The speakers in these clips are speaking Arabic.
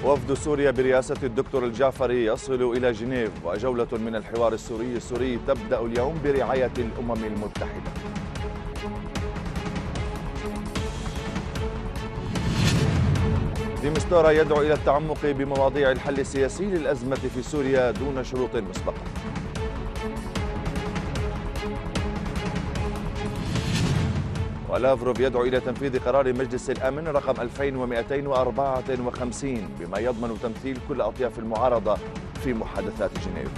وفد سوريا برئاسة الدكتور الجعفري يصل إلى جنيف، وجولة من الحوار السوري تبدأ اليوم برعاية الأمم المتحدة. دي مستورة يدعو إلى التعمق بمواضيع الحل السياسي للأزمة في سوريا دون شروط مسبقة. ولافروف يدعو إلى تنفيذ قرار مجلس الأمن رقم 2254 بما يضمن تمثيل كل أطياف المعارضة في محادثات جنيف.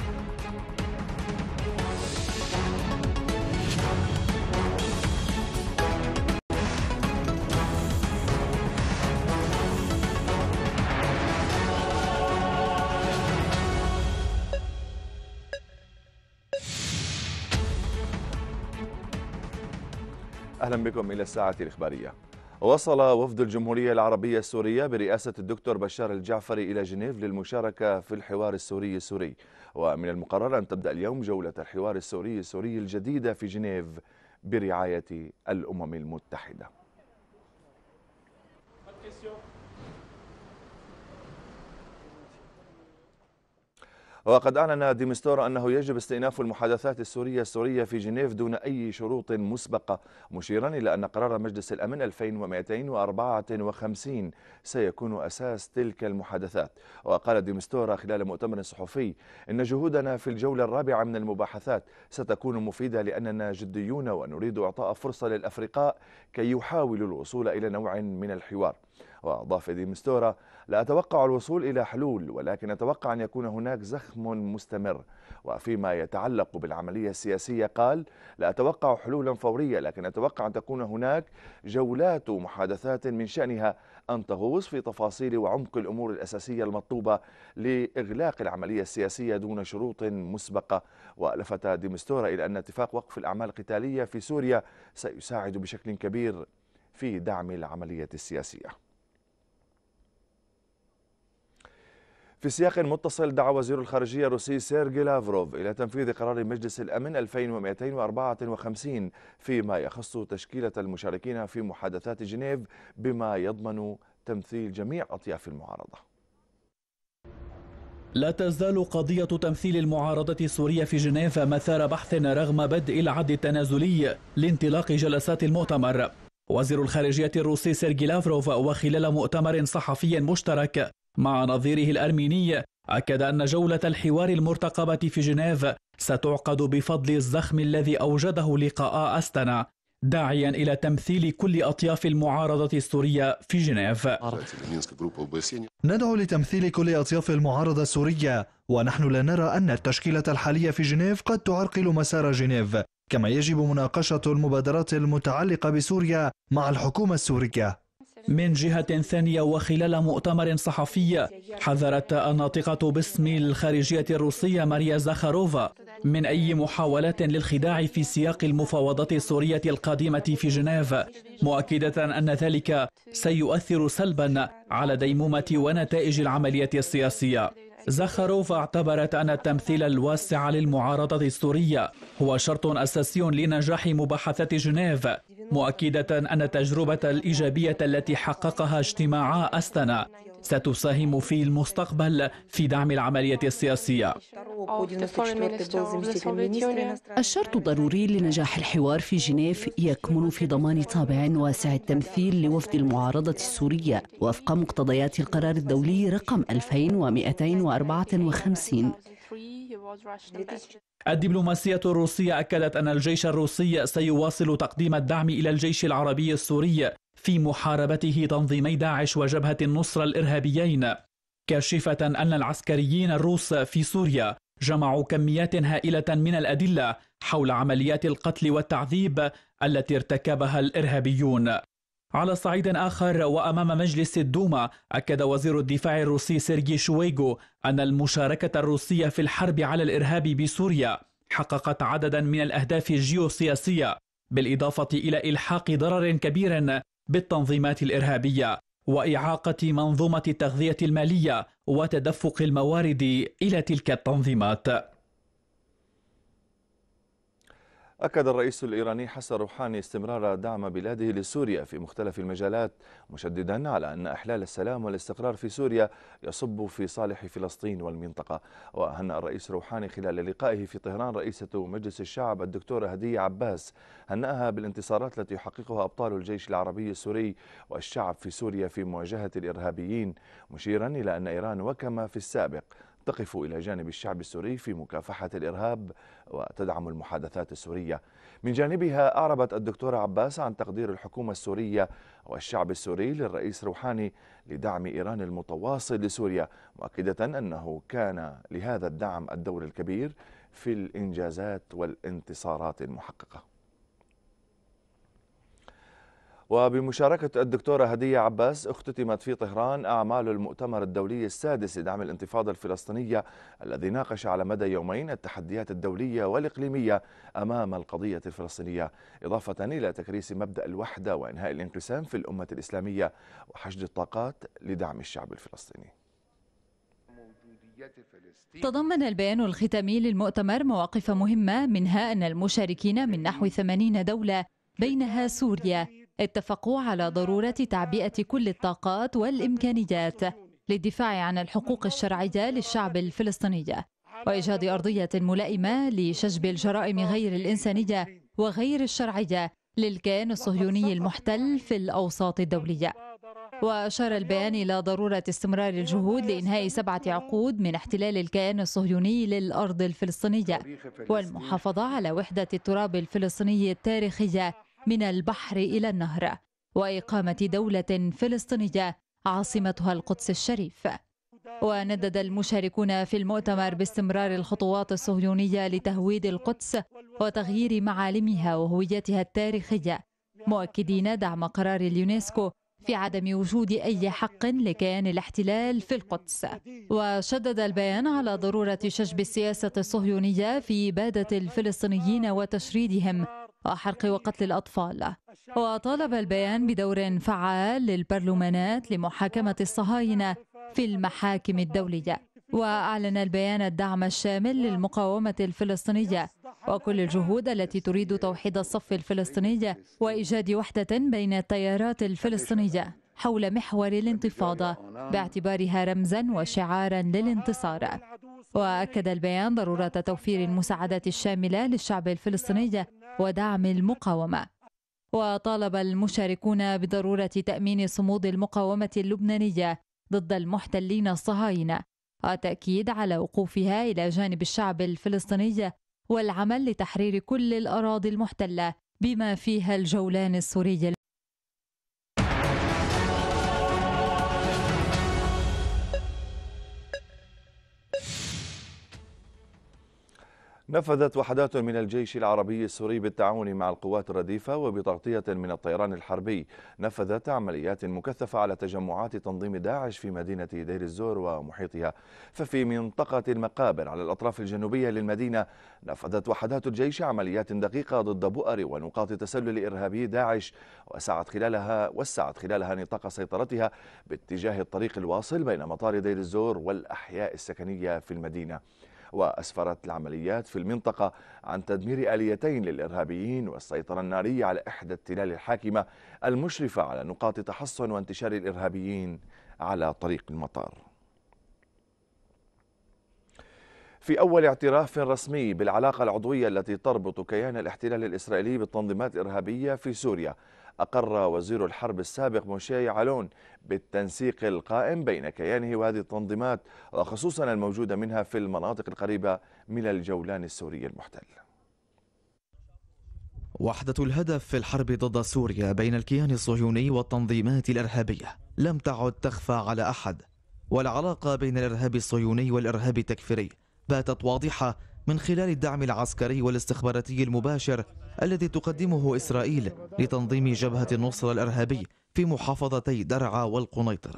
أهلا بكم إلى الساعة الإخبارية. وصل وفد الجمهورية العربية السورية برئاسة الدكتور بشار الجعفري إلى جنيف للمشاركة في الحوار السوري. ومن المقرر أن تبدأ اليوم جولة الحوار السوري الجديدة في جنيف برعاية الأمم المتحدة. وقد أعلن دي مستورة أنه يجب استئناف المحادثات السورية في جنيف دون أي شروط مسبقة، مشيرا إلى أن قرار مجلس الأمن 2254 سيكون أساس تلك المحادثات. وقال دي مستورة خلال مؤتمر صحفي إن جهودنا في الجولة الرابعة من المباحثات ستكون مفيدة لأننا جديون ونريد إعطاء فرصة للأفرقاء كي يحاولوا الوصول إلى نوع من الحوار. وأضاف دي مستورة: لا أتوقع الوصول إلى حلول، ولكن أتوقع أن يكون هناك زخم مستمر. وفيما يتعلق بالعملية السياسية قال: لا أتوقع حلولا فورية، لكن أتوقع أن تكون هناك جولات محادثات من شأنها أن تغوص في تفاصيل وعمق الأمور الأساسية المطلوبة لإغلاق العملية السياسية دون شروط مسبقة. ولفت دي مستورة إلى أن اتفاق وقف الأعمال القتالية في سوريا سيساعد بشكل كبير في دعم العملية السياسية. في سياق متصل، دعا وزير الخارجية الروسي سيرجي لافروف إلى تنفيذ قرار مجلس الأمن 2254 فيما يخص تشكيلة المشاركين في محادثات جنيف بما يضمن تمثيل جميع أطياف المعارضة. لا تزال قضية تمثيل المعارضة السورية في جنيف مثار بحث رغم بدء العد التنازلي لانطلاق جلسات المؤتمر. وزير الخارجية الروسي سيرجي لافروف وخلال مؤتمر صحفي مشترك مع نظيره الأرميني أكد أن جولة الحوار المرتقبة في جنيف ستعقد بفضل الزخم الذي أوجده لقاء أستنا، داعيا إلى تمثيل كل أطياف المعارضة السورية في جنيف. ندعو لتمثيل كل أطياف المعارضة السورية، ونحن لا نرى أن التشكيلة الحالية في جنيف قد تعرقل مسار جنيف، كما يجب مناقشة المبادرات المتعلقة بسوريا مع الحكومة السورية. من جهة ثانية، وخلال مؤتمر صحفي، حذرت الناطقة باسم الخارجية الروسية ماريا زاخاروفا من أي محاولات للخداع في سياق المفاوضات السورية القادمة في جنيف، مؤكدة أن ذلك سيؤثر سلبا على ديمومة ونتائج العملية السياسية. زاخاروفا اعتبرت أن التمثيل الواسع للمعارضة السورية هو شرط أساسي لنجاح مباحثات جنيف، مؤكدة أن التجربة الإيجابية التي حققها اجتماع أستنا ستساهم في المستقبل في دعم العملية السياسية. الشرط الضروري لنجاح الحوار في جنيف يكمن في ضمان طابع واسع التمثيل لوفد المعارضة السورية وفق مقتضيات القرار الدولي رقم 2254. الدبلوماسية الروسية أكدت أن الجيش الروسي سيواصل تقديم الدعم إلى الجيش العربي السوري في محاربته تنظيمي داعش وجبهة النصرة الإرهابيين، كاشفة أن العسكريين الروس في سوريا جمعوا كميات هائلة من الأدلة حول عمليات القتل والتعذيب التي ارتكبها الإرهابيون. على صعيد آخر، وأمام مجلس الدوما، أكد وزير الدفاع الروسي سيرجي شويغو أن المشاركة الروسية في الحرب على الإرهاب بسوريا حققت عددا من الأهداف الجيوسياسية، بالإضافة إلى إلحاق ضرر كبير بالتنظيمات الإرهابية وإعاقة منظومة التغذية المالية وتدفق الموارد إلى تلك التنظيمات. أكد الرئيس الإيراني حسن روحاني استمرار دعم بلاده لسوريا في مختلف المجالات، مشددا على أن إحلال السلام والاستقرار في سوريا يصب في صالح فلسطين والمنطقة. وهنأ الرئيس روحاني خلال لقائه في طهران رئيسة مجلس الشعب الدكتورة هدية عباس، هنأها بالانتصارات التي يحققها أبطال الجيش العربي السوري والشعب في سوريا في مواجهة الإرهابيين، مشيرا إلى أن إيران وكما في السابق تقف إلى جانب الشعب السوري في مكافحة الإرهاب وتدعم المحادثات السورية. من جانبها أعربت الدكتورة عباس عن تقدير الحكومة السورية والشعب السوري للرئيس روحاني لدعم إيران المتواصل لسوريا، مؤكدة أنه كان لهذا الدعم الدور الكبير في الإنجازات والانتصارات المحققة. وبمشاركة الدكتورة هدية عباس اختتمت في طهران أعمال المؤتمر الدولي السادس لدعم الانتفاضة الفلسطينية، الذي ناقش على مدى يومين التحديات الدولية والإقليمية أمام القضية الفلسطينية، إضافة إلى تكريس مبدأ الوحدة وإنهاء الانقسام في الأمة الإسلامية وحشد الطاقات لدعم الشعب الفلسطيني. تضمن البيان الختامي للمؤتمر مواقف مهمة، منها أن المشاركين من نحو 80 دولة بينها سوريا اتفقوا على ضرورة تعبئة كل الطاقات والإمكانيات للدفاع عن الحقوق الشرعية للشعب الفلسطيني وإيجاد أرضية ملائمة لشجب الجرائم غير الإنسانية وغير الشرعية للكيان الصهيوني المحتل في الأوساط الدولية. وأشار البيان إلى ضرورة استمرار الجهود لإنهاء 7 عقود من احتلال الكيان الصهيوني للأرض الفلسطينية والمحافظة على وحدة التراب الفلسطيني التاريخية من البحر إلى النهر، وإقامة دولة فلسطينية عاصمتها القدس الشريف. وندد المشاركون في المؤتمر باستمرار الخطوات الصهيونية لتهويد القدس وتغيير معالمها وهويتها التاريخية، مؤكدين دعم قرار اليونسكو في عدم وجود أي حق لكيان الاحتلال في القدس. وشدد البيان على ضرورة شجب السياسة الصهيونية في إبادة الفلسطينيين وتشريدهم وحرق وقتل الأطفال. وطالب البيان بدور فعال للبرلمانات لمحاكمة الصهاينة في المحاكم الدولية. وأعلن البيان الدعم الشامل للمقاومة الفلسطينية وكل الجهود التي تريد توحيد الصف الفلسطيني وإيجاد وحدة بين التيارات الفلسطينية حول محور الانتفاضة باعتبارها رمزا وشعارا للانتصار. وأكد البيان ضرورة توفير المساعدات الشاملة للشعب الفلسطيني ودعم المقاومة. وطالب المشاركون بضرورة تأمين صمود المقاومة اللبنانية ضد المحتلين الصهاينة وتأكيد على وقوفها إلى جانب الشعب الفلسطيني والعمل لتحرير كل الأراضي المحتلة بما فيها الجولان السوري. نفذت وحدات من الجيش العربي السوري بالتعاون مع القوات الرديفة وبتغطية من الطيران الحربي نفذت عمليات مكثفة على تجمعات تنظيم داعش في مدينة دير الزور ومحيطها. ففي منطقة المقابر على الأطراف الجنوبية للمدينة نفذت وحدات الجيش عمليات دقيقة ضد بؤر ونقاط تسلل إرهابي داعش وسعت خلالها نطاق سيطرتها باتجاه الطريق الواصل بين مطار دير الزور والأحياء السكنية في المدينة. وأسفرت العمليات في المنطقة عن تدمير آليتين للإرهابيين والسيطرة النارية على إحدى التلال الحاكمة المشرفة على نقاط تحصن وانتشار الإرهابيين على طريق المطار. في أول اعتراف رسمي بالعلاقة العضوية التي تربط كيان الاحتلال الإسرائيلي بالتنظيمات الإرهابية في سوريا، أقر وزير الحرب السابق موشي يعلون بالتنسيق القائم بين كيانه وهذه التنظيمات وخصوصا الموجودة منها في المناطق القريبة من الجولان السوري المحتل. وحدة الهدف في الحرب ضد سوريا بين الكيان الصهيوني والتنظيمات الإرهابية لم تعد تخفى على أحد، والعلاقة بين الإرهاب الصهيوني والإرهاب التكفيري باتت واضحة من خلال الدعم العسكري والاستخباراتي المباشر الذي تقدمه إسرائيل لتنظيم جبهة النصرة الإرهابي في محافظتي درعا والقنيطرة.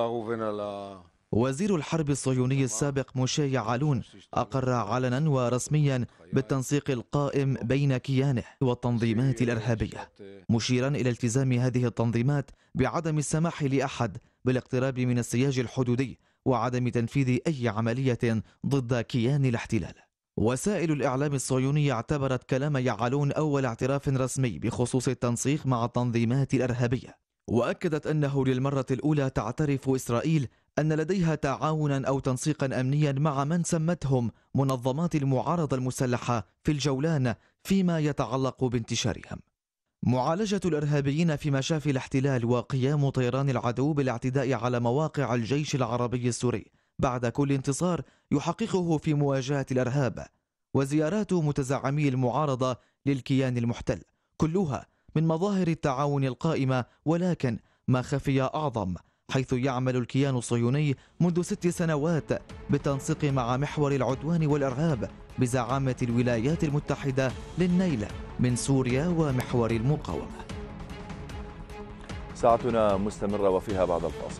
وزير الحرب الصهيوني السابق موشي يعلون أقر علنا ورسميا بالتنسيق القائم بين كيانه والتنظيمات الإرهابية، مشيرا إلى التزام هذه التنظيمات بعدم السماح لأحد بالاقتراب من السياج الحدودي وعدم تنفيذ أي عملية ضد كيان الاحتلال. وسائل الإعلام الصهيونية اعتبرت كلام يعلون أول اعتراف رسمي بخصوص التنسيق مع التنظيمات الإرهابية، وأكدت أنه للمرة الأولى تعترف إسرائيل أن لديها تعاونا أو تنسيقا أمنيا مع من سمتهم منظمات المعارضة المسلحة في الجولان فيما يتعلق بانتشارهم. معالجة الإرهابيين في مشافي الاحتلال وقيام طيران العدو بالاعتداء على مواقع الجيش العربي السوري بعد كل انتصار يحققه في مواجهة الإرهاب، وزيارات متزعمي المعارضة للكيان المحتل، كلها من مظاهر التعاون القائمة، ولكن ما خفي أعظم، حيث يعمل الكيان الصهيوني منذ 6 سنوات بالتنسيق مع محور العدوان والإرهاب بزعامة الولايات المتحدة للنيل من سوريا ومحور المقاومة. ساعتنا مستمرة وفيها بعد الفاصل.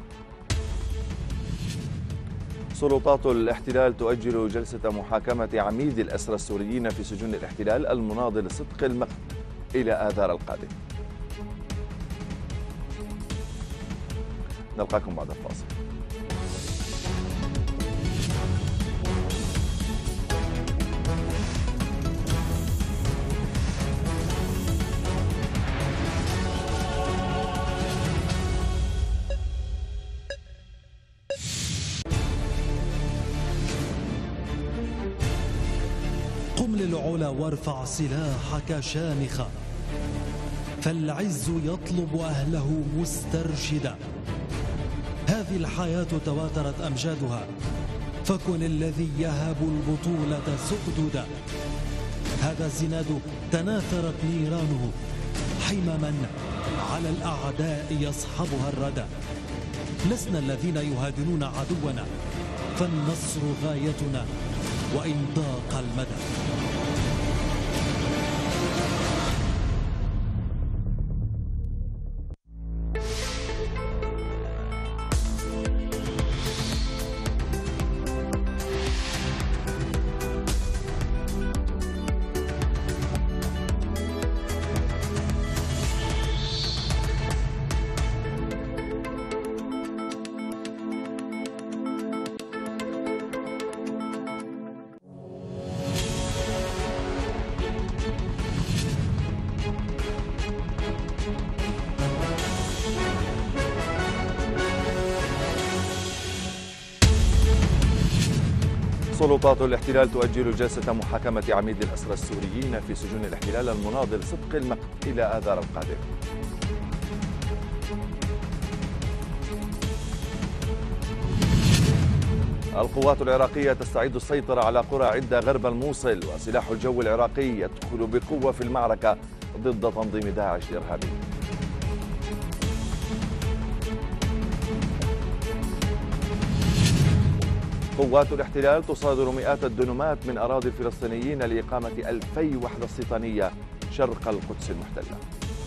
سلطات الاحتلال تؤجل جلسة محاكمة عميد الأسرى السوريين في سجون الاحتلال المناضل صدق المقت إلى آذار القادم. نلقاكم بعد الفاصل. قم للعلا وارفع سلاحك شامخا، فالعز يطلب أهله مسترشدا. هذه الحياة تواترت أمجادها، فكن الذي يهب البطولة سؤددا. هذا الزناد تناثرت نيرانه، حمما على الأعداء يصحبها الردى. لسنا الذين يهادنون عدونا، فالنصر غايتنا وإن ضاق المدى. سلطات الاحتلال تؤجل جلسة محاكمة عميد الأسرى السوريين في سجون الاحتلال المناضل صدق المقت إلى آذار القادم. القوات العراقية تستعيد السيطرة على قرى عدة غرب الموصل، وسلاح الجو العراقي يدخل بقوة في المعركة ضد تنظيم داعش الإرهابي. قوات الاحتلال تصادر مئات الدنومات من أراضي الفلسطينيين لإقامة 2000 وحدة استيطانية شرق القدس المحتلة.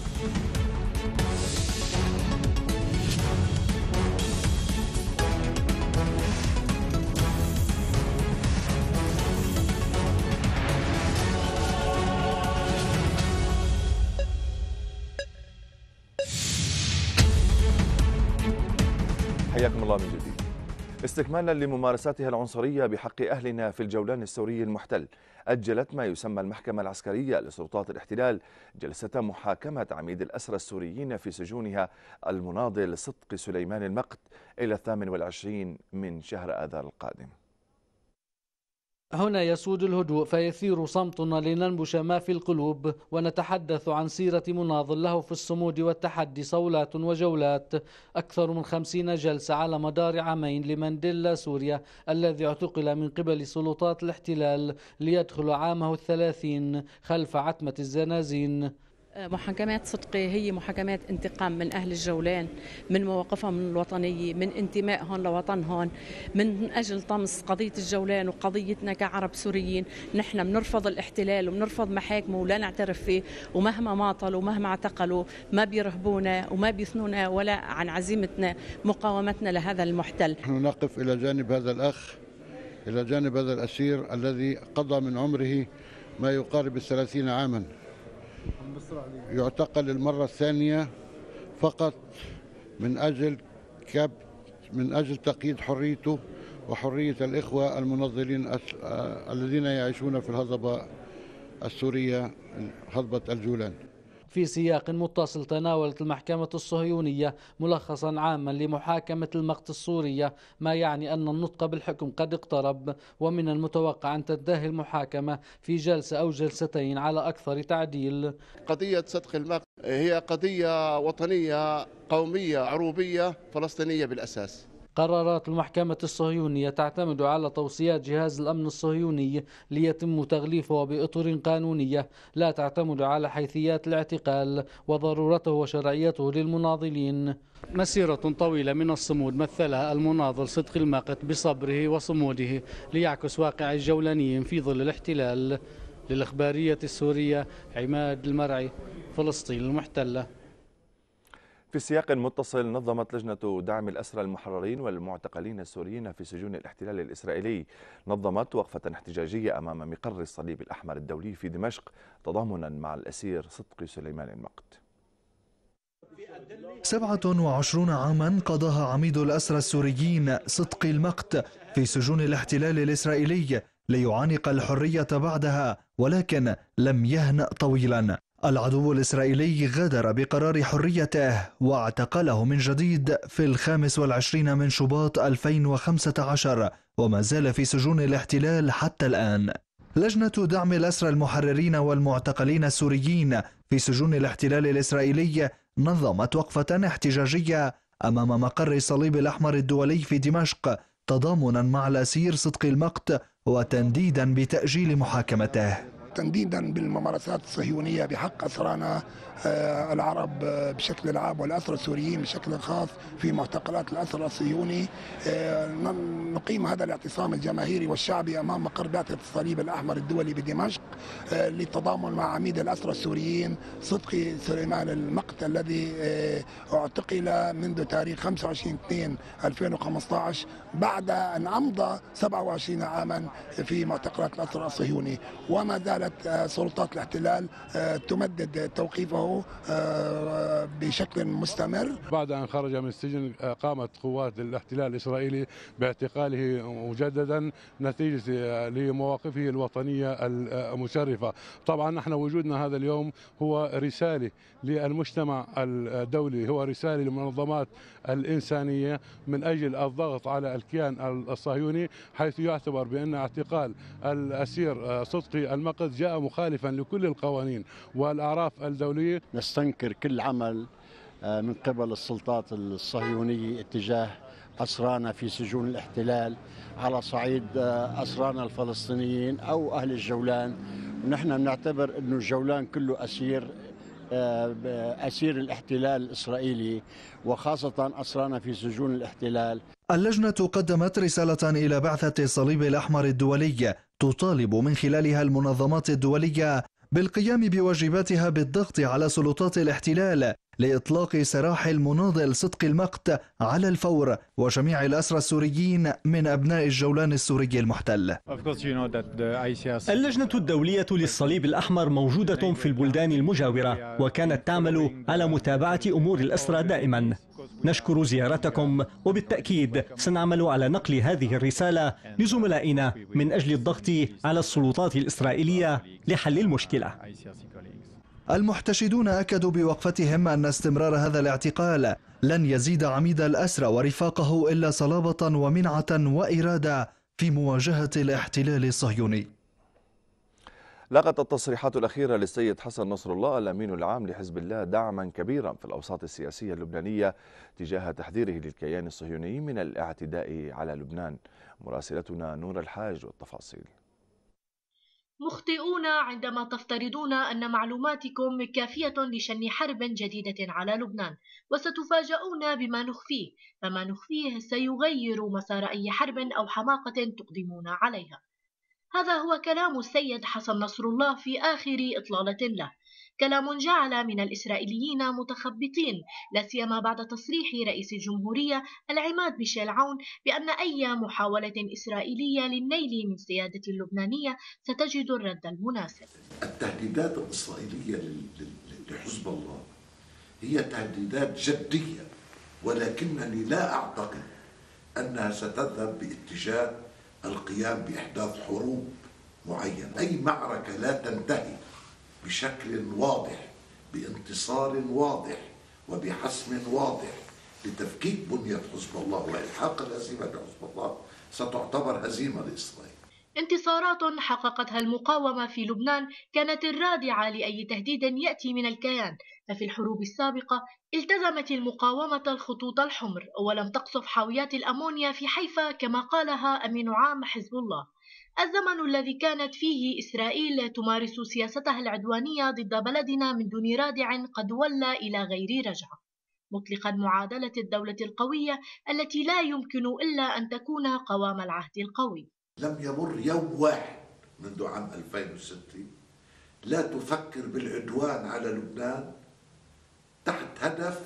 حياكم الله من جديد. استكمالا لممارساتها العنصرية بحق أهلنا في الجولان السوري المحتل، أجلت ما يسمى المحكمة العسكرية لسلطات الاحتلال جلسة محاكمة عميد الأسرى السوريين في سجونها المناضل صدق سليمان المقت إلى 28 من شهر آذار القادم. هنا يسود الهدوء فيثير صمتنا لننبش ما في القلوب، ونتحدث عن سيرة مناضل له في الصمود والتحدي صولات وجولات. أكثر من 50 جلسة على مدار عامين لمانديلا سوريا الذي اعتقل من قبل سلطات الاحتلال ليدخل عامه 30 خلف عتمة الزنازين. محاكمات صدقي هي محاكمات انتقام من أهل الجولان، من مواقفهم الوطنية، من انتمائهم لوطنهم، من أجل طمس قضية الجولان وقضيتنا كعرب سوريين. نحن بنرفض الاحتلال وبنرفض محاكمه ولا نعترف فيه، ومهما ماطلوا ومهما اعتقلوا ما بيرهبونا وما بيثنونا ولا عن عزيمتنا مقاومتنا لهذا المحتل. نحن نقف إلى جانب هذا الأخ، إلى جانب هذا الأسير الذي قضى من عمره ما يقارب 30 عاما، يعتقل المرة الثانية فقط من أجل تقييد حريته وحرية الإخوة المناضلين الذين يعيشون في الهضبة السورية، هضبة الجولان. في سياق متصل تناولت المحكمة الصهيونية ملخصا عاما لمحاكمة المقت السورية، ما يعني أن النطق بالحكم قد اقترب، ومن المتوقع أن تنتهي المحاكمة في جلسة أو جلستين على أكثر تعديل. قضية صدق المقت هي قضية وطنية قومية عروبية فلسطينية بالأساس. قرارات المحكمة الصهيونية تعتمد على توصيات جهاز الأمن الصهيوني ليتم تغليفها بأطر قانونية، لا تعتمد على حيثيات الاعتقال وضرورته وشرعيته للمناضلين. مسيرة طويلة من الصمود مثلها المناضل صدق المقت بصبره وصموده ليعكس واقع الجولانيين في ظل الاحتلال. للإخبارية السورية عماد المرعي، فلسطين المحتلة. في سياق متصل، نظمت لجنة دعم الأسرى المحررين والمعتقلين السوريين في سجون الاحتلال الإسرائيلي وقفة احتجاجية أمام مقر الصليب الأحمر الدولي في دمشق تضامنا مع الأسير صدقي سليمان المقت. 27 عاما قضاها عميد الأسرى السوريين صدقي المقت في سجون الاحتلال الإسرائيلي ليعانق الحرية بعدها، ولكن لم يهنأ طويلا. العدو الإسرائيلي غادر بقرار حريته واعتقله من جديد في 25 من شباط 2015 وما زال في سجون الاحتلال حتى الآن. لجنة دعم الأسرى المحررين والمعتقلين السوريين في سجون الاحتلال الإسرائيلي نظمت وقفة احتجاجية أمام مقر الصليب الأحمر الدولي في دمشق تضامنا مع الأسير صدقي المقت وتنديدا بتأجيل محاكمته. تنديدا بالممارسات الصهيونية بحق أسرانا العرب بشكل عام والأسرى السوريين بشكل خاص في معتقلات الأسرى الصهيوني، نقيم هذا الاعتصام الجماهيري والشعبي أمام مقر بعثة الصليب الأحمر الدولي بدمشق للتضامن مع عميد الأسرى السوريين صدقي سليمان المقت الذي اعتقل منذ تاريخ 25/2/2015 بعد أن أمضى 27 عاما في معتقلات الأسرى الصهيوني، وما زالت سلطات الاحتلال تمدد توقيفه بشكل مستمر. بعد أن خرج من السجن قامت قوات الاحتلال الإسرائيلي باعتقاله مجددا نتيجة لمواقفه الوطنية المشرفة. طبعا نحن وجودنا هذا اليوم هو رسالة للمجتمع الدولي، هو رسالة للمنظمات الإنسانية من أجل الضغط على الكيان الصهيوني، حيث يعتبر بأن اعتقال الأسير صدقي المقت جاء مخالفا لكل القوانين والأعراف الدولية. نستنكر كل عمل من قبل السلطات الصهيونية اتجاه أسرانا في سجون الاحتلال على صعيد أسرانا الفلسطينيين أو أهل الجولان، ونحن بنعتبر أنه الجولان كله أسير الاحتلال الإسرائيلي وخاصة أسرانا في سجون الاحتلال. اللجنة قدمت رسالة إلى بعثة الصليب الأحمر الدولي تطالب من خلالها المنظمات الدولية بالقيام بواجباتها بالضغط على سلطات الاحتلال لإطلاق سراح المناضل صدقي المقت على الفور وجميع الأسرى السوريين من أبناء الجولان السوري المحتل. اللجنة الدولية للصليب الأحمر موجودة في البلدان المجاورة وكانت تعمل على متابعة أمور الأسرى دائما. نشكر زيارتكم وبالتأكيد سنعمل على نقل هذه الرسالة لزملائنا من أجل الضغط على السلطات الإسرائيلية لحل المشكلة. المحتشدون أكدوا بوقفتهم أن استمرار هذا الاعتقال لن يزيد عميد الأسرى ورفاقه إلا صلابة ومنعة وإرادة في مواجهة الاحتلال الصهيوني. لقت التصريحات الأخيرة للسيد حسن نصر الله الأمين العام لحزب الله دعما كبيرا في الأوساط السياسية اللبنانية تجاه تحذيره للكيان الصهيوني من الاعتداء على لبنان. مراسلتنا نور الحاج والتفاصيل. مخطئون عندما تفترضون أن معلوماتكم كافية لشن حرب جديدة على لبنان، وستفاجؤون بما نخفيه، فما نخفيه سيغير مسار أي حرب أو حماقة تقدمون عليها. هذا هو كلام السيد حسن نصر الله في آخر إطلالة له، كلام جعل من الإسرائيليين متخبطين، لا سيما بعد تصريح رئيس الجمهورية العماد ميشيل عون بأن أي محاولة إسرائيلية للنيل من سيادة اللبنانية ستجد الرد المناسب. التهديدات الإسرائيلية لحزب الله هي تهديدات جدية، ولكنني لا أعتقد أنها ستذهب باتجاه القيام بإحداث حروب معينة. أي معركة لا تنتهي بشكل واضح بانتصار واضح وبحسم واضح لتفكيك بنية حزب الله وإلحاق الهزيمة بحزب الله ستعتبر هزيمة لإسرائيل. انتصارات حققتها المقاومة في لبنان كانت الرادعة لأي تهديد يأتي من الكيان، ففي الحروب السابقة التزمت المقاومة الخطوط الحمر ولم تقصف حاويات الأمونيا في حيفا كما قالها أمين عام حزب الله. الزمن الذي كانت فيه إسرائيل تمارس سياستها العدوانية ضد بلدنا من دون رادع قد ولى إلى غير رجعة، مطلقا معادلة الدولة القوية التي لا يمكن إلا أن تكون قوام العهد القوي. لم يمر يوم واحد منذ عام 2006 لا تفكر بالعدوان على لبنان تحت هدف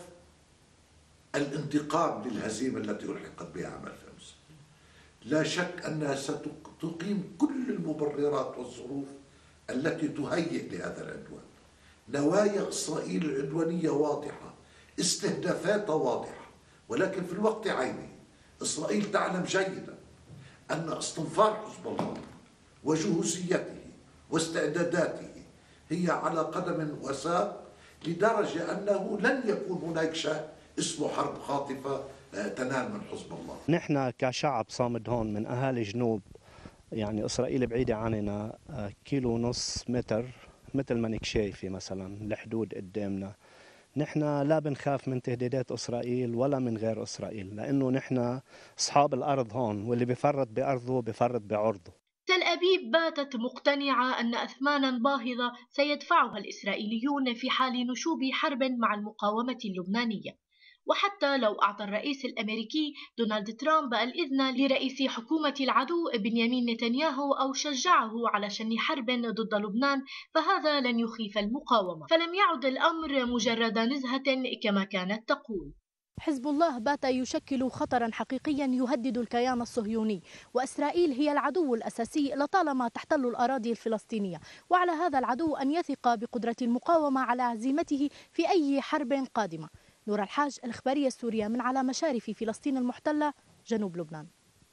الانتقام للهزيمة التي ألحقت بها عام 2006. لا شك أنها ستقيم كل المبررات والظروف التي تهيئ لهذا العدوان. نوايا إسرائيل العدوانية واضحة، استهدافاتها واضحة، ولكن في الوقت عينه إسرائيل تعلم جيدا أن استنفار حزب الله وجهوزيته واستعداداته هي على قدم وساق، لدرجة أنه لن يكون هناك شيء اسمه حرب خاطفة تنال من حزب الله. نحن كشعب صامد هون من أهالي جنوب، يعني إسرائيل بعيدة عننا 1.5 كيلو متر، مثل ما انك شايفة مثلا الحدود قدامنا. نحن لا بنخاف من تهديدات إسرائيل ولا من غير إسرائيل، لأنه نحن أصحاب الأرض هون، واللي بفرط بأرضه بفرط بعرضه. تل أبيب باتت مقتنعة أن أثمانا باهظة سيدفعها الإسرائيليون في حال نشوب حرب مع المقاومة اللبنانية، وحتى لو أعطى الرئيس الأمريكي دونالد ترامب الإذن لرئيس حكومة العدو بنيامين نتنياهو أو شجعه على شن حرب ضد لبنان، فهذا لن يخيف المقاومة، فلم يعد الأمر مجرد نزهة كما كانت تقول. حزب الله بات يشكل خطرا حقيقيا يهدد الكيان الصهيوني، وإسرائيل هي العدو الأساسي لطالما تحتل الأراضي الفلسطينية، وعلى هذا العدو أن يثق بقدرة المقاومة على هزيمته في أي حرب قادمة. نور الحاج، الإخبارية السورية، من على مشارف فلسطين المحتلة جنوب لبنان.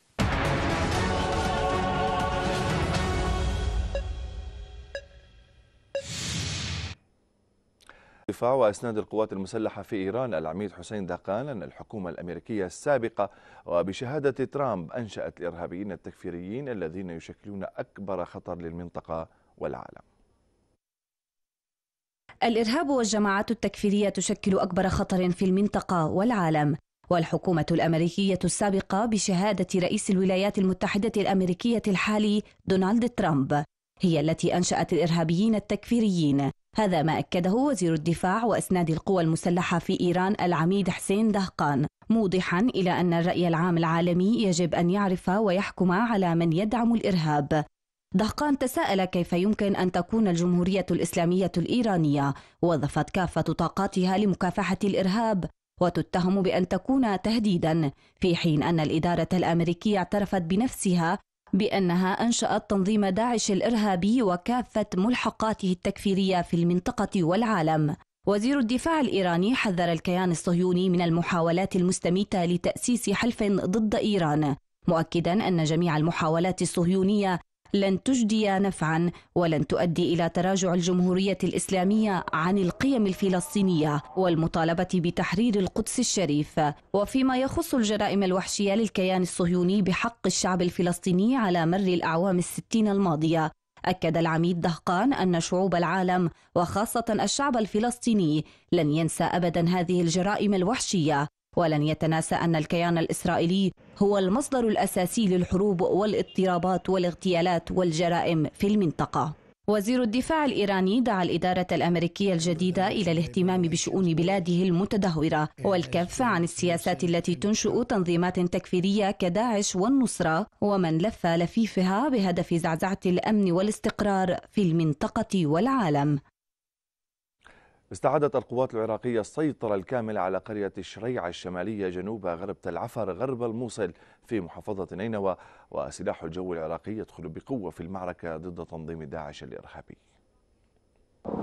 دفاع وأسناد القوات المسلحة في إيران العميد حسين دهقان أن الحكومة الأمريكية السابقة وبشهادة ترامب أنشأت الإرهابيين التكفيريين الذين يشكلون أكبر خطر للمنطقة والعالم. الإرهاب والجماعات التكفيرية تشكل أكبر خطر في المنطقة والعالم، والحكومة الأمريكية السابقة بشهادة رئيس الولايات المتحدة الأمريكية الحالي دونالد ترامب هي التي أنشأت الإرهابيين التكفيريين. هذا ما أكده وزير الدفاع وأسناد القوى المسلحة في إيران العميد حسين دهقان، موضحا إلى أن الرأي العام العالمي يجب أن يعرف ويحكم على من يدعم الإرهاب. دهقان تساءل كيف يمكن أن تكون الجمهورية الإسلامية الإيرانية وظفت كافة طاقاتها لمكافحة الإرهاب وتتهم بأن تكون تهديدا، في حين أن الإدارة الأمريكية اعترفت بنفسها بأنها أنشأت تنظيم داعش الإرهابي وكافة ملحقاته التكفيرية في المنطقة والعالم. وزير الدفاع الإيراني حذر الكيان الصهيوني من المحاولات المستميتة لتأسيس حلف ضد إيران، مؤكدا أن جميع المحاولات الصهيونية لن تجدي نفعا ولن تؤدي إلى تراجع الجمهورية الإسلامية عن القيم الفلسطينية والمطالبة بتحرير القدس الشريف. وفيما يخص الجرائم الوحشية للكيان الصهيوني بحق الشعب الفلسطيني على مر الأعوام 60 الماضية، أكد العميد دهقان أن شعوب العالم وخاصة الشعب الفلسطيني لن ينسى أبدا هذه الجرائم الوحشية، ولن يتناسى أن الكيان الإسرائيلي هو المصدر الأساسي للحروب والاضطرابات والاغتيالات والجرائم في المنطقة. وزير الدفاع الإيراني دعا الإدارة الأمريكية الجديدة إلى الاهتمام بشؤون بلاده المتدهورة والكف عن السياسات التي تنشئ تنظيمات تكفيرية كداعش والنصرة ومن لف لفيفها بهدف زعزعة الأمن والاستقرار في المنطقة والعالم. استعادت القوات العراقية السيطرة الكاملة على قرية شريعة الشمالية جنوب غرب تل عفر غرب الموصل في محافظة نينوى، وسلاح الجو العراقي يدخل بقوة في المعركة ضد تنظيم داعش الإرهابي.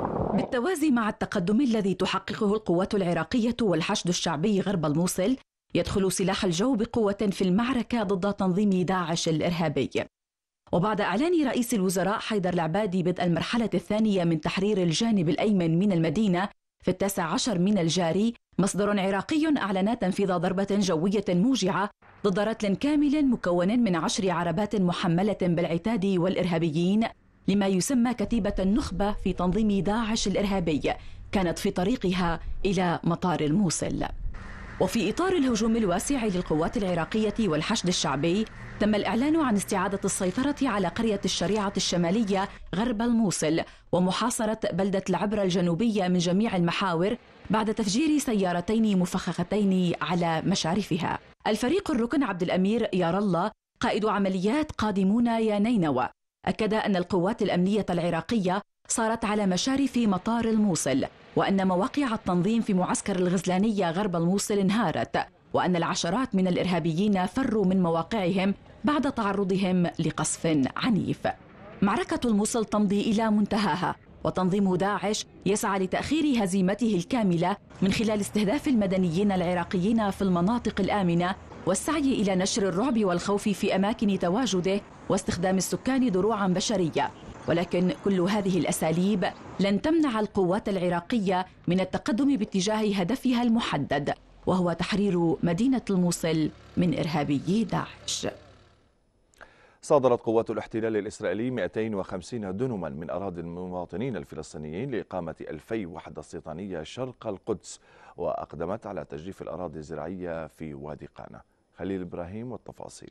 بالتوازي مع التقدم الذي تحققه القوات العراقية والحشد الشعبي غرب الموصل، يدخل سلاح الجو بقوة في المعركة ضد تنظيم داعش الإرهابي. وبعد إعلان رئيس الوزراء حيدر العبادي بدء المرحلة الثانية من تحرير الجانب الأيمن من المدينة في 19 من الجاري، مصدر عراقي أعلن تنفيذ ضربة جوية موجعة ضد رتل كامل مكون من 10 عربات محملة بالعتاد والإرهابيين لما يسمى كتيبة النخبة في تنظيم داعش الإرهابي، كانت في طريقها إلى مطار الموصل. وفي إطار الهجوم الواسع للقوات العراقية والحشد الشعبي، تم الإعلان عن استعادة السيطرة على قرية الشريعة الشمالية غرب الموصل ومحاصرة بلدة العبرة الجنوبية من جميع المحاور بعد تفجير سيارتين مفخختين على مشارفها. الفريق الركن عبد الأمير يار الله قائد عمليات قادمون يا نينوى أكد أن القوات الأمنية العراقية صارت على مشارف مطار الموصل، وأن مواقع التنظيم في معسكر الغزلانية غرب الموصل انهارت، وأن العشرات من الإرهابيين فروا من مواقعهم بعد تعرضهم لقصف عنيف. معركة الموصل تمضي إلى منتهاها، وتنظيم داعش يسعى لتأخير هزيمته الكاملة من خلال استهداف المدنيين العراقيين في المناطق الآمنة والسعي إلى نشر الرعب والخوف في أماكن تواجده واستخدام السكان دروعا بشرية. ولكن كل هذه الأساليب لن تمنع القوات العراقية من التقدم باتجاه هدفها المحدد، وهو تحرير مدينة الموصل من إرهابيي داعش. صادرت قوات الاحتلال الإسرائيلي 250 دنما من أراضي المواطنين الفلسطينيين لإقامة 2000 وحدة استيطانية شرق القدس، وأقدمت على تجريف الأراضي الزراعية في وادي قانا. خليل إبراهيم والتفاصيل.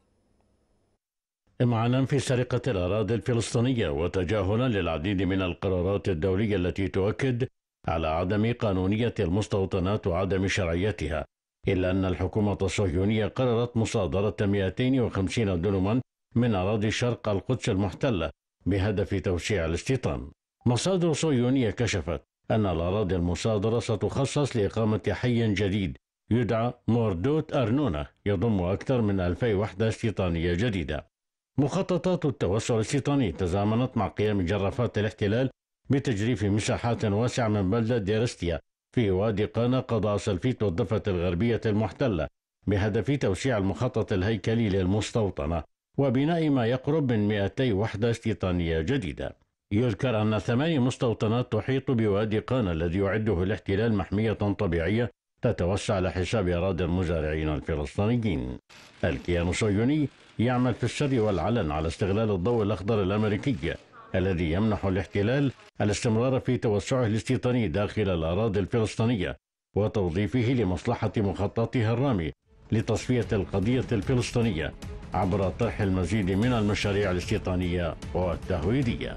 إمعانا في سرقة الأراضي الفلسطينية وتجاهلا للعديد من القرارات الدولية التي تؤكد على عدم قانونية المستوطنات وعدم شرعيتها، إلا أن الحكومة الصهيونية قررت مصادرة 250 دنما من أراضي شرق القدس المحتلة بهدف توسيع الاستيطان. مصادر صهيونية كشفت أن الأراضي المصادرة ستخصص لإقامة حي جديد يدعى موردوت أرنونة يضم أكثر من 2000 وحدة استيطانية جديدة. مخططات التوسع الاستيطاني تزامنت مع قيام جرافات الاحتلال بتجريف مساحات واسعة من بلدة ديرستيا في وادي قانا قضاء سلفيت والضفة الغربية المحتلة بهدف توسيع المخطط الهيكلي للمستوطنة وبناء ما يقرب من 200 وحدة استيطانية جديدة. يذكر أن 8 مستوطنات تحيط بوادي قانا الذي يعده الاحتلال محمية طبيعية تتوسع على حساب أراضي المزارعين الفلسطينيين. الكيان الصهيوني يعمل في السر والعلن على استغلال الضوء الأخضر الأمريكي الذي يمنح الاحتلال الاستمرار في توسعه الاستيطاني داخل الأراضي الفلسطينية وتوظيفه لمصلحة مخططها الرامي لتصفية القضية الفلسطينية عبر طرح المزيد من المشاريع الاستيطانية والتهويدية.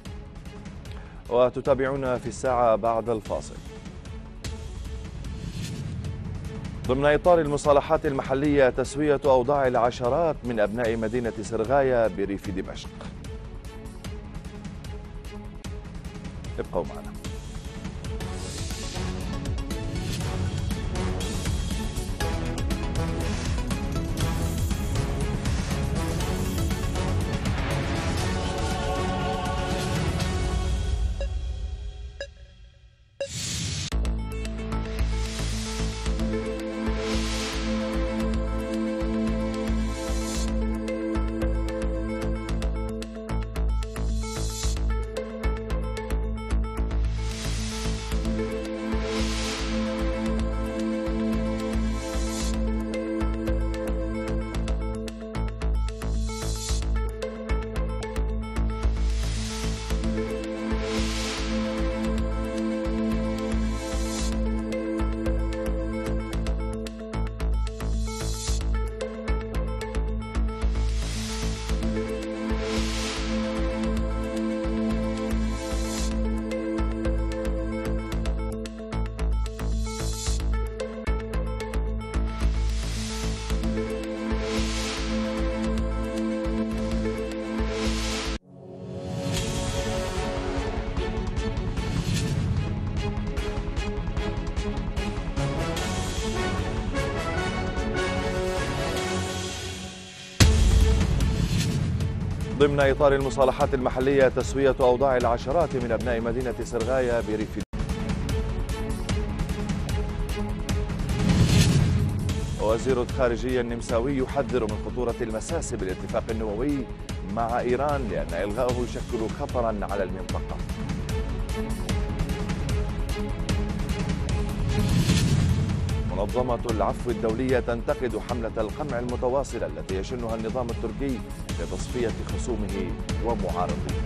وتتابعون في الساعة بعد الفاصل. ضمن إطار المصالحات المحلية تسوية أوضاع العشرات من أبناء مدينة سرغاية بريف دمشق. ابقوا معنا. ضمن إطار المصالحات المحلية تسوية أوضاع العشرات من أبناء مدينة سرغاية بريف. وزير الخارجية النمساوي يحذر من خطورة المساس بالاتفاق النووي مع إيران لأن إلغاؤه يشكل خطرا على المنطقة. منظمة العفو الدولية تنتقد حملة القمع المتواصلة التي يشنها النظام التركي لتصفية خصومه ومعارضيه.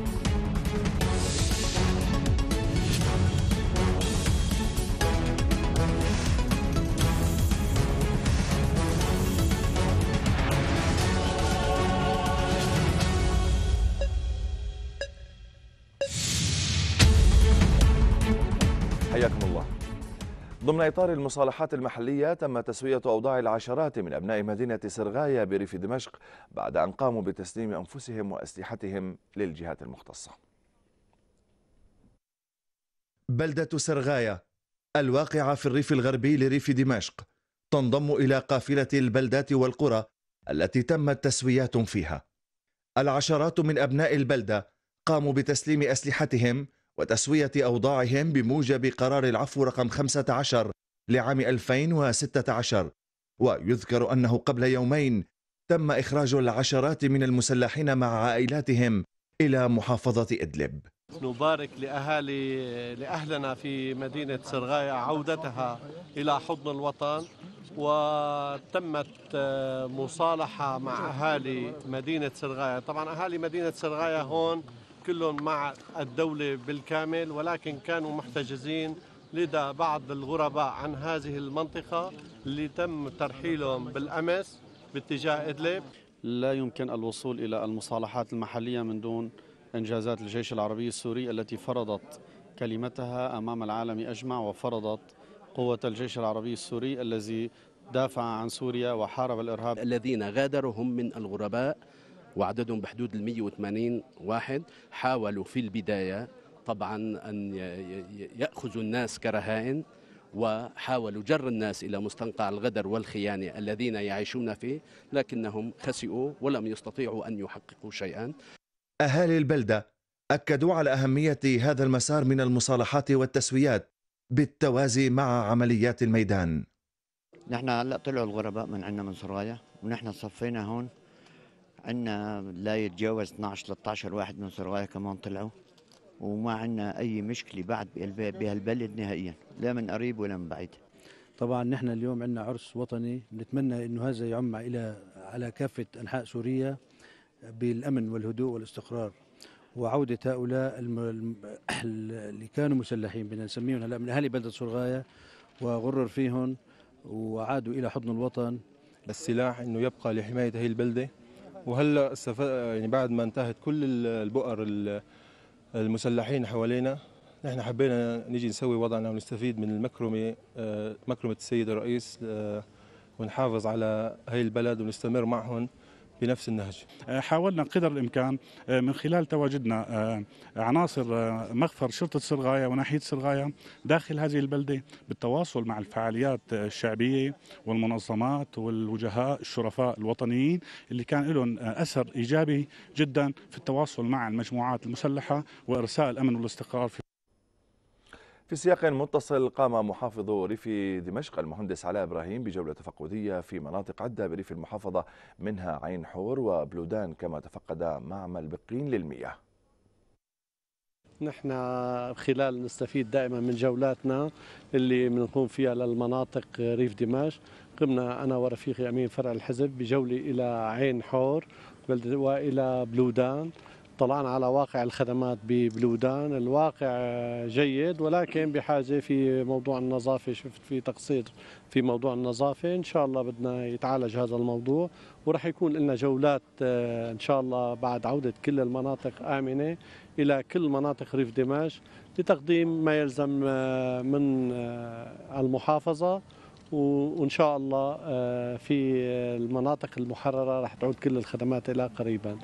حياكم الله. ضمن إطار المصالحات المحلية تم تسوية أوضاع العشرات من أبناء مدينة سرغاية بريف دمشق بعد أن قاموا بتسليم أنفسهم وأسلحتهم للجهات المختصة. بلدة سرغاية الواقعة في الريف الغربي لريف دمشق تنضم إلى قافلة البلدات والقرى التي تمت تسويات فيها. العشرات من أبناء البلدة قاموا بتسليم أسلحتهم وتسوية أوضاعهم بموجب قرار العفو رقم 15 لعام 2016. ويذكر أنه قبل يومين تم إخراج العشرات من المسلحين مع عائلاتهم إلى محافظة إدلب. نبارك لأهلنا في مدينة سرغاية عودتها إلى حضن الوطن، وتمت مصالحة مع أهالي مدينة سرغاية. طبعا أهالي مدينة سرغاية هون كلهم مع الدولة بالكامل، ولكن كانوا محتجزين لدى بعض الغرباء عن هذه المنطقة اللي تم ترحيلهم بالأمس باتجاه إدلب. لا يمكن الوصول إلى المصالحات المحلية من دون إنجازات الجيش العربي السوري التي فرضت كلمتها أمام العالم أجمع، وفرضت قوة الجيش العربي السوري الذي دافع عن سوريا وحارب الإرهاب. الذين غادروا هم من الغرباء وعددهم بحدود 180 واحد. حاولوا في البداية طبعا أن يأخذوا الناس كرهائن، وحاولوا جر الناس إلى مستنقع الغدر والخيانة الذين يعيشون فيه، لكنهم خسئوا ولم يستطيعوا أن يحققوا شيئا. أهالي البلدة أكدوا على أهمية هذا المسار من المصالحات والتسويات بالتوازي مع عمليات الميدان. نحن هلا طلعوا الغرباء من عندنا من سرغاية، ونحن صفينا هون عندنا لا يتجاوز 12-13 واحد من سرغاية كمان طلعوا، وما عندنا أي مشكلة بعد بهالبلد نهائيا، لا من قريب ولا من بعيد. طبعا نحن اليوم عندنا عرس وطني، بنتمنى إنه هذا يعم على كافة أنحاء سوريا بالأمن والهدوء والاستقرار، وعودة هؤلاء اللي كانوا مسلحين بدنا نسميهم هلا من أهالي بلدة سرغاية وغرر فيهم وعادوا إلى حضن الوطن. السلاح إنه يبقى لحماية هي البلدة، وهلا يعني بعد ما انتهت كل البؤر المسلحين حوالينا، نحن حبينا نيجي نسوي وضعنا ونستفيد من المكرمة مكرمة السيد الرئيس، ونحافظ على هي البلد ونستمر معهم بنفس النهج. حاولنا قدر الإمكان من خلال تواجدنا عناصر مخفر شرطة سرغاية وناحية سرغاية داخل هذه البلدة بالتواصل مع الفعاليات الشعبية والمنظمات والوجهاء الشرفاء الوطنيين اللي كان لهم أثر إيجابي جدا في التواصل مع المجموعات المسلحة وإرساء الأمن والاستقرار. في سياق متصل قام محافظ ريف دمشق المهندس علاء إبراهيم بجولة تفقدية في مناطق عدة بريف المحافظة منها عين حور وبلودان، كما تفقد معمل بقين للمياه. نحن خلال نستفيد دائما من جولاتنا اللي بنقوم فيها للمناطق ريف دمشق. قمنا أنا ورفيقي أمين فرع الحزب بجولة إلى عين حور وإلى بلودان. طلعنا على واقع الخدمات ببلودان، الواقع جيد ولكن بحاجة في موضوع النظافة. شفت في تقصير في موضوع النظافة، إن شاء الله بدنا يتعالج هذا الموضوع، ورح يكون لنا جولات إن شاء الله بعد عودة كل المناطق آمنة إلى كل مناطق ريف دمشق لتقديم ما يلزم من المحافظة، وإن شاء الله في المناطق المحررة رح تعود كل الخدمات إلى قريبا.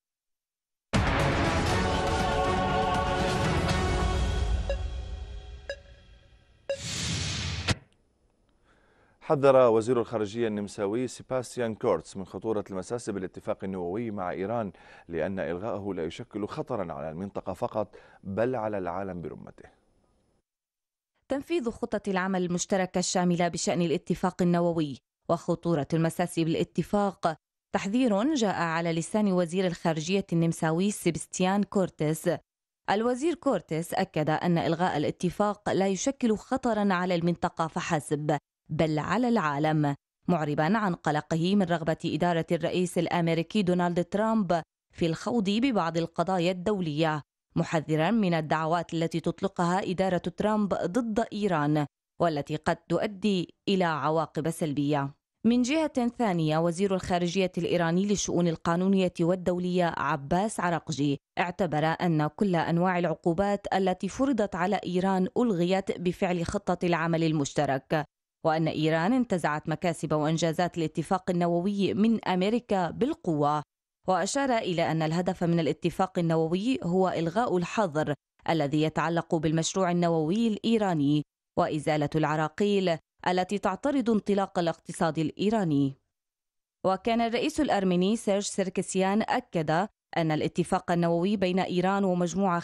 حذر وزير الخارجية النمساوي سيباستيان كورتس من خطورة المساس بالاتفاق النووي مع إيران لأن إلغاءه لا يشكل خطرا على المنطقة فقط بل على العالم برمته. تنفيذ خطة العمل المشتركة الشاملة بشأن الاتفاق النووي وخطورة المساس بالاتفاق، تحذير جاء على لسان وزير الخارجية النمساوي سيبستيان كورتيس. الوزير كورتيس أكد أن إلغاء الاتفاق لا يشكل خطراً على المنطقة فحسب بل على العالم، معرباً عن قلقه من رغبة إدارة الرئيس الأمريكي دونالد ترامب في الخوض ببعض القضايا الدولية، محذراً من الدعوات التي تطلقها إدارة ترامب ضد إيران والتي قد تؤدي إلى عواقب سلبية. من جهة ثانية، وزير الخارجية الإيراني للشؤون القانونية والدولية عباس عراقجي اعتبر أن كل أنواع العقوبات التي فرضت على إيران ألغيت بفعل خطة العمل المشترك، وأن إيران انتزعت مكاسب وإنجازات الاتفاق النووي من أمريكا بالقوة، وأشار إلى أن الهدف من الاتفاق النووي هو إلغاء الحظر الذي يتعلق بالمشروع النووي الإيراني وإزالة العراقيل التي تعترض انطلاق الاقتصاد الإيراني. وكان الرئيس الأرميني سيرج سيركسيان أكد أن الاتفاق النووي بين إيران ومجموعة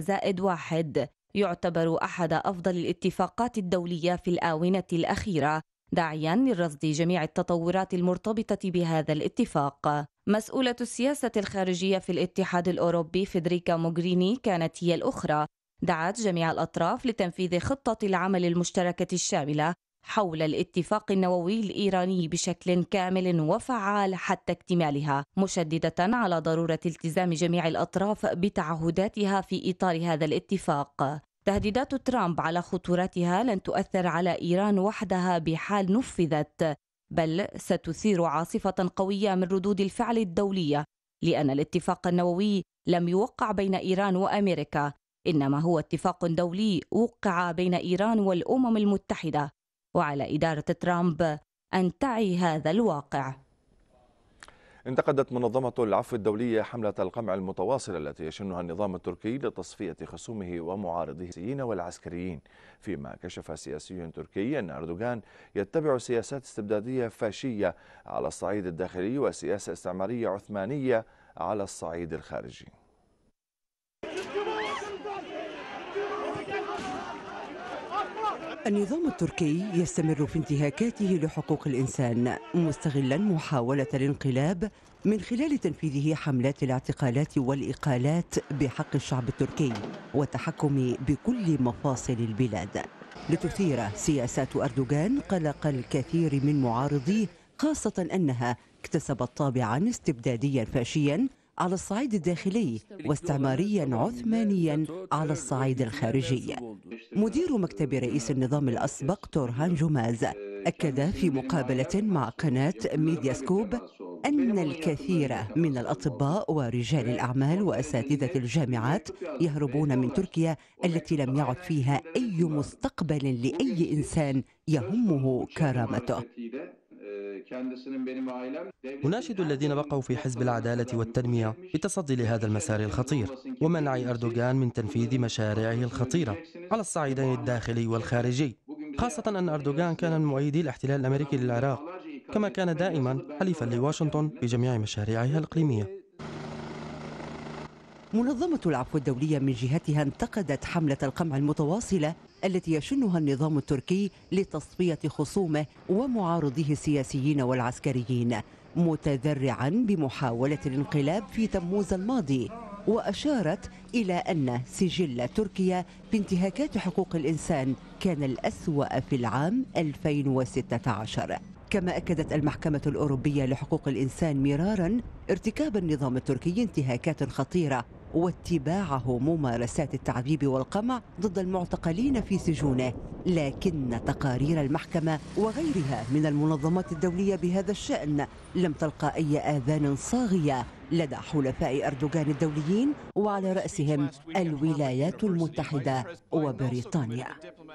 5+1 يعتبر أحد أفضل الاتفاقات الدولية في الآونة الأخيرة، داعياً لرصد جميع التطورات المرتبطة بهذا الاتفاق. مسؤولة السياسة الخارجية في الاتحاد الأوروبي فيدريكا موغريني كانت هي الأخرى، دعت جميع الأطراف لتنفيذ خطة العمل المشتركة الشاملة حول الاتفاق النووي الإيراني بشكل كامل وفعال حتى اكتمالها، مشددة على ضرورة التزام جميع الأطراف بتعهداتها في إطار هذا الاتفاق. تهديدات ترامب على خطورتها لن تؤثر على إيران وحدها بحال نفذت، بل ستثير عاصفة قوية من ردود الفعل الدولية، لأن الاتفاق النووي لم يوقع بين إيران وأمريكا، إنما هو اتفاق دولي وقع بين إيران والأمم المتحدة، وعلى إدارة ترامب أن تعي هذا الواقع. انتقدت منظمة العفو الدولية حملة القمع المتواصلة التي يشنها النظام التركي لتصفية خصومه ومعارضيه السياسيين والعسكريين، فيما كشف سياسي تركي أن أردوغان يتبع سياسات استبدادية فاشية على الصعيد الداخلي وسياسة استعمارية عثمانية على الصعيد الخارجي. النظام التركي يستمر في انتهاكاته لحقوق الإنسان، مستغلا محاولة الانقلاب من خلال تنفيذه حملات الاعتقالات والإقالات بحق الشعب التركي والتحكم بكل مفاصل البلاد، لتثير سياسات أردوغان قلق الكثير من معارضيه، خاصة أنها اكتسبت طابعا استبداديا فاشيا على الصعيد الداخلي واستعماريا عثمانيا على الصعيد الخارجي. مدير مكتب رئيس النظام الأسبق تورهان جوماز أكد في مقابلة مع قناة ميديا سكوب أن الكثير من الأطباء ورجال الأعمال وأساتذة الجامعات يهربون من تركيا التي لم يعد فيها أي مستقبل لأي إنسان يهمه كرامته. أناشد الذين بقوا في حزب العدالة والتنمية بالتصدي لهذا المسار الخطير ومنع أردوغان من تنفيذ مشاريعه الخطيرة على الصعيدين الداخلي والخارجي، خاصة أن أردوغان كان من مؤيدي الاحتلال الأمريكي للعراق، كما كان دائما حليفا لواشنطن في جميع مشاريعها الإقليمية. منظمة العفو الدولية من جهتها انتقدت حملة القمع المتواصلة التي يشنها النظام التركي لتصفية خصومه ومعارضيه السياسيين والعسكريين، متذرعا بمحاولة الانقلاب في تموز الماضي، وأشارت إلى أن سجل تركيا في انتهاكات حقوق الإنسان كان الأسوأ في العام 2016. كما أكدت المحكمة الأوروبية لحقوق الإنسان مرارا ارتكاب النظام التركي انتهاكات خطيرة واتباعه ممارسات التعذيب والقمع ضد المعتقلين في سجونه، لكن تقارير المحكمة وغيرها من المنظمات الدولية بهذا الشأن لم تلقى أي آذان صاغية لدى حلفاء أردوغان الدوليين، وعلى رأسهم الولايات المتحدة وبريطانيا.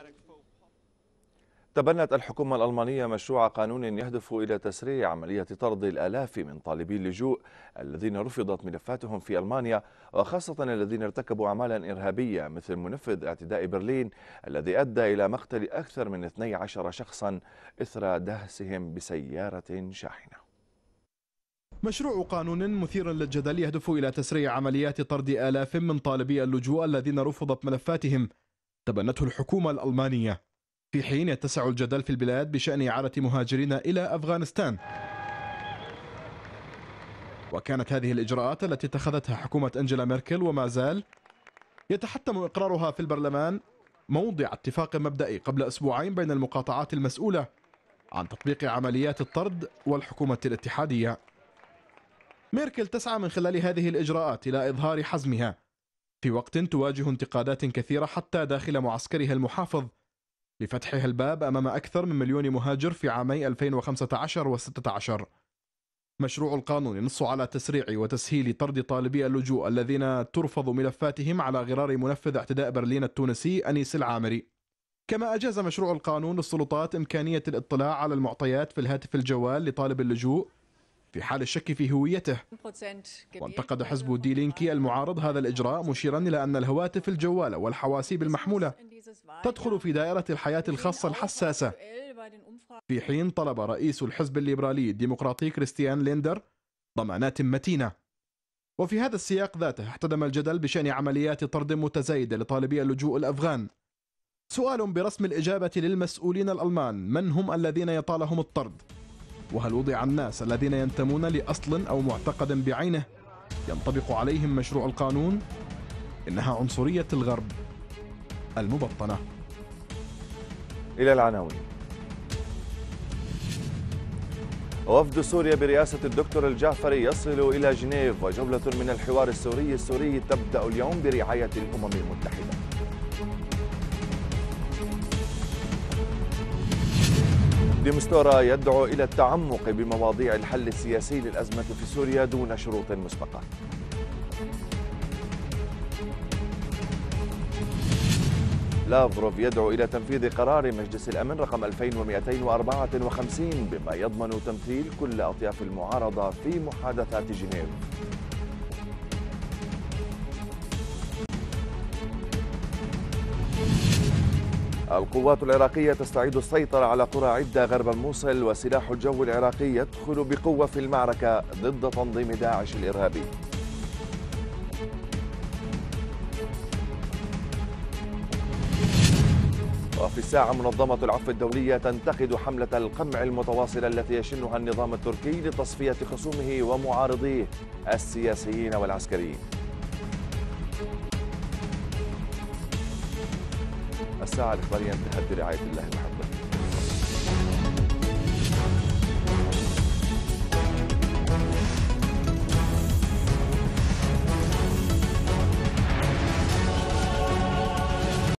تبنت الحكومة الألمانية مشروع قانون يهدف إلى تسريع عملية طرد الآلاف من طالبي اللجوء الذين رفضت ملفاتهم في ألمانيا، وخاصة الذين ارتكبوا أعمالا إرهابية مثل منفذ اعتداء برلين الذي أدى إلى مقتل أكثر من 12 شخصا إثر دهسهم بسيارة شاحنة. مشروع قانون مثير للجدل يهدف إلى تسريع عمليات طرد آلاف من طالبي اللجوء الذين رفضت ملفاتهم، تبنته الحكومة الألمانية. في حين يتسع الجدل في البلاد بشأن إعادة مهاجرين إلى أفغانستان. وكانت هذه الإجراءات التي اتخذتها حكومة أنجيلا ميركل وما زال يتحتم إقرارها في البرلمان موضع اتفاق مبدئي قبل أسبوعين بين المقاطعات المسؤولة عن تطبيق عمليات الطرد والحكومة الاتحادية. ميركل تسعى من خلال هذه الإجراءات إلى إظهار حزمها في وقت تواجه انتقادات كثيرة حتى داخل معسكرها المحافظ لفتحها الباب أمام أكثر من 1,000,000 مهاجر في عامي 2015 و16. مشروع القانون ينص على تسريع وتسهيل طرد طالبي اللجوء الذين ترفض ملفاتهم على غرار منفذ اعتداء برلين التونسي أنيس العامري. كما أجاز مشروع القانون للسلطات إمكانية الاطلاع على المعطيات في الهاتف الجوال لطالب اللجوء في حال الشك في هويته. وانتقد حزب دي لينكي المعارض هذا الإجراء مشيرا إلى أن الهواتف الجوال والحواسيب المحمولة تدخل في دائرة الحياة الخاصة الحساسة، في حين طلب رئيس الحزب الليبرالي الديمقراطي كريستيان ليندر ضمانات متينة. وفي هذا السياق ذاته احتدم الجدل بشأن عمليات طرد متزايدة لطالبي اللجوء الأفغان. سؤال برسم الإجابة للمسؤولين الألمان: من هم الذين يطالهم الطرد؟ وهل وضع الناس الذين ينتمون لأصل أو معتقد بعينه ينطبق عليهم مشروع القانون؟ إنها عنصرية الغرب المبطنة. إلى العناوين. وفد سوريا برئاسة الدكتور الجعفري يصل إلى جنيف، وجولة من الحوار السوري تبدأ اليوم برعاية الأمم المتحدة. دي مستورا يدعو إلى التعمق بمواضيع الحل السياسي للأزمة في سوريا دون شروط مسبقة. لافروف يدعو إلى تنفيذ قرار مجلس الأمن رقم 2254 بما يضمن تمثيل كل أطياف المعارضة في محادثات جنيف. القوات العراقية تستعيد السيطرة على قرى عدة غرب الموصل، وسلاح الجو العراقي يدخل بقوة في المعركة ضد تنظيم داعش الإرهابي. وفي الساعة منظمة العفو الدولية تنتقد حملة القمع المتواصلة التي يشنها النظام التركي لتصفية خصومه ومعارضيه السياسيين والعسكريين. الساعة الإخبارية انتهت برعاية الله المحب.